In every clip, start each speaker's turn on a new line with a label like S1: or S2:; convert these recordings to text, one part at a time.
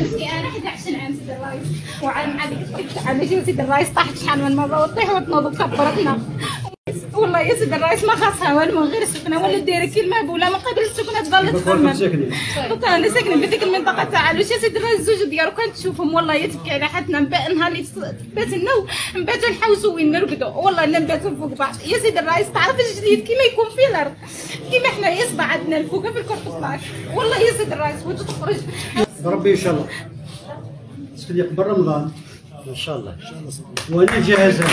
S1: انا 11 عام سيدي الرئيس، وعلى على سيدي الرئيس طاحت شحال من مره وطيح وتنوض كبرتنا. والله يا سيدي الرئيس ما خاصها والو غير السكنه، ولا دايره كي المهبوله من قبل السكنه تظل تخمم. قلت انا ساكنه في ديك المنطقه تاع علوش يا سيدي الرئيس، الزوج ديالو كانت تشوفهم والله يتبكي على حدنا. نهار اللي بات لنا نباتوا نحوسوا وين نرقدوا، والله لا نباتوا فوق بعض. يا سيدي الرئيس تعرف الجديد كيما يكون في الارض، كيما حنايا صبا عندنا الفوقه في الكرطوس. والله يا سيدي الرئيس وتخرج
S2: بربي ان شاء الله تسكن قبل رمضان ان شاء الله وانا جاهزه.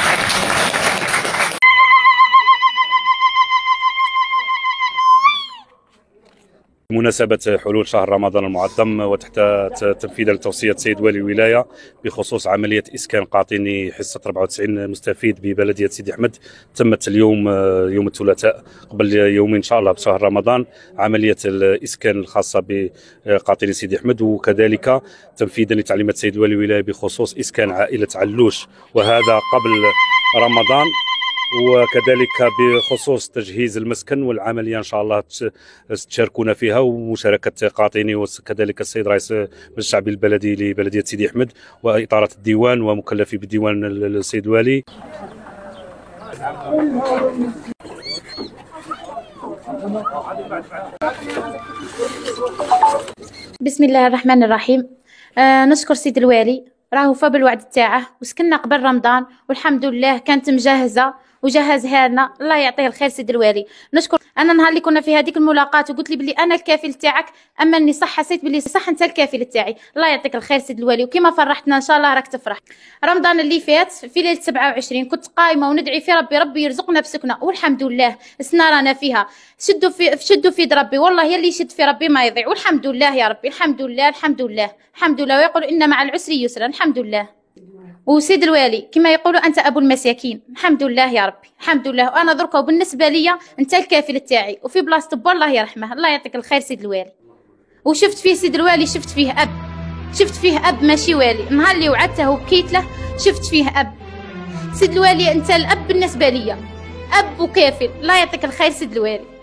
S3: بمناسبة حلول شهر رمضان المعظم وتحت تنفيذا لتوصية سيد والي الولاية بخصوص عملية إسكان قاطني حصة 94 مستفيد ببلدية سيدي أحمد، تمت اليوم يوم الثلاثاء قبل يومين إن شاء الله بشهر رمضان عملية الإسكان الخاصة بقاطني سيدي أحمد، وكذلك تنفيذا لتعليمات سيد والي الولاية بخصوص إسكان عائلة علوش، وهذا قبل رمضان، وكذلك بخصوص تجهيز المسكن والعمليه ان شاء الله تشاركونا فيها، ومشاركه قاطني وكذلك السيد رئيس الشعبي البلدي لبلديه سيدي احمد واطاره الديوان ومكلفي بالديوان السيد الوالي.
S4: بسم الله الرحمن الرحيم. نشكر سيد الوالي، راهو فا بالوعد تاعه وسكننا قبل رمضان والحمد لله كانت مجهزه وجهزها لنا. الله يعطيه الخير سيد الوالي. نشكر. انا نهار اللي كنا في هذيك الملاقاه وقلت لي بلي انا الكافل تاعك، اما اني صح حسيت بلي صح انت الكافل تاعي. الله يعطيك الخير سيد الوالي، وكما فرحتنا ان شاء الله راك تفرح. رمضان اللي فات في ليله 27 كنت قايمه وندعي في ربي يرزقنا بسكنه، والحمد لله السنه رانا فيها. شدوا في يد ربي، والله يلي يشد في ربي ما يضيع، والحمد لله يا ربي. الحمد لله الحمد لله الحمد لله، ويقول ان مع العسر يسرا. الحمد لله. وسيد الوالي كما يقولوا انت ابو المساكين، الحمد لله يا ربي الحمد لله. وانا دركا وبالنسبه لي انت الكافل تاعي، وفي بلاصه با الله يرحمه. الله يعطيك الخير سيد الوالي. وشفت فيه سيد الوالي، شفت فيه اب ماشي والي. النهار اللي وعدته وبكيت له شفت فيه اب. سيد الوالي انت الاب بالنسبه لي، اب وكافل. الله يعطيك الخير سيد الوالي.